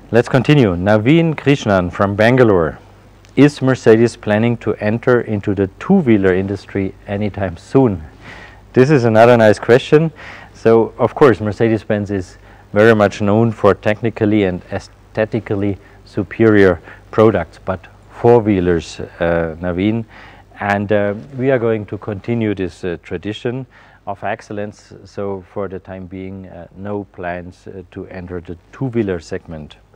Let's continue. Naveen Krishnan from Bangalore. Is Mercedes planning to enter into the two-wheeler industry anytime soon? This is another nice question. So, of course, Mercedes-Benz is very much known for technically and aesthetically superior products, but four-wheelers, Naveen, and we are going to continue this tradition of excellence. So, for the time being, no plans to enter the two-wheeler segment.